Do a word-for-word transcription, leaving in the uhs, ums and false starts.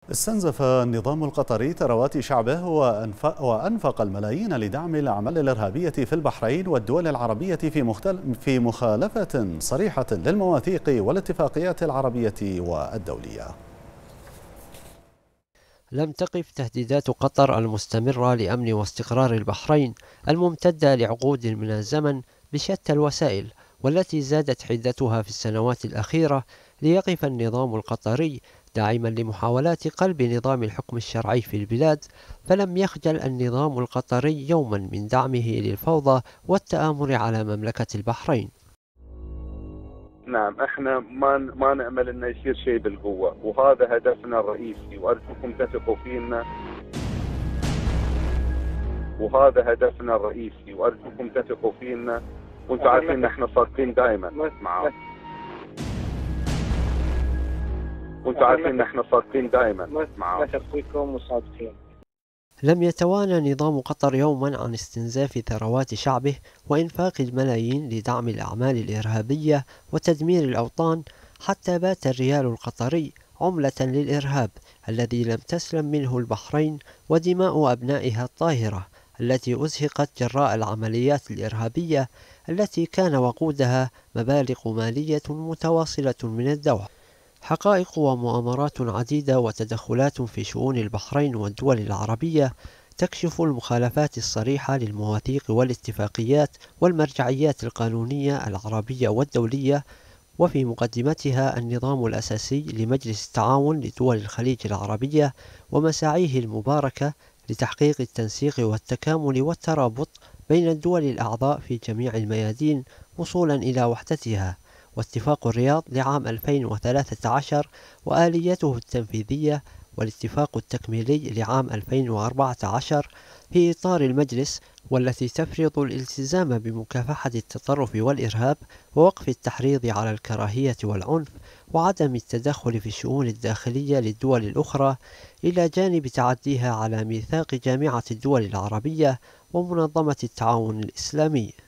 استنزف النظام القطري ثروات شعبه وأنفق, وأنفق الملايين لدعم الأعمال الإرهابية في البحرين والدول العربية في, مختل في مخالفة صريحة للمواثيق والاتفاقيات العربية والدولية. لم تقف تهديدات قطر المستمرة لأمن واستقرار البحرين الممتدة لعقود من الزمن بشتى الوسائل، والتي زادت حدتها في السنوات الأخيرة، ليقف النظام القطري داعما لمحاولات قلب نظام الحكم الشرعي في البلاد. فلم يخجل النظام القطري يوما من دعمه للفوضى والتآمر على مملكة البحرين. نعم، احنا ما ما نأمل انه يصير شيء بالقوة، وهذا هدفنا الرئيسي، وارجوكم تثقوا فينا. وهذا هدفنا الرئيسي وارجوكم تثقوا فينا، وانتم عارفين ان احنا صادقين دائما معاهم. وانتم عارفين ان احنا صادقين دائما معاهم. نثق فيكم وصادقين. لم يتوانى نظام قطر يوما عن استنزاف ثروات شعبه وإنفاق الملايين لدعم الأعمال الإرهابية وتدمير الأوطان، حتى بات الريال القطري عملة للإرهاب الذي لم تسلم منه البحرين ودماء أبنائها الطاهرة التي أزهقت جراء العمليات الإرهابية التي كان وقودها مبالغ مالية متواصلة من الدولة. حقائق ومؤامرات عديدة وتدخلات في شؤون البحرين والدول العربية تكشف المخالفات الصريحة للمواثيق والاتفاقيات والمرجعيات القانونية العربية والدولية، وفي مقدمتها النظام الأساسي لمجلس التعاون لدول الخليج العربية ومساعيه المباركة لتحقيق التنسيق والتكامل والترابط بين الدول الأعضاء في جميع الميادين وصولا إلى وحدتها، واتفاق الرياض لعام ألفين وثلاثة عشر وآليته التنفيذية، والاتفاق التكميلي لعام ألفين وأربعة عشر في إطار المجلس، والتي تفرض الالتزام بمكافحة التطرف والإرهاب ووقف التحريض على الكراهية والعنف وعدم التدخل في الشؤون الداخلية للدول الأخرى، إلى جانب تعديها على ميثاق جامعة الدول العربية ومنظمة التعاون الإسلامي.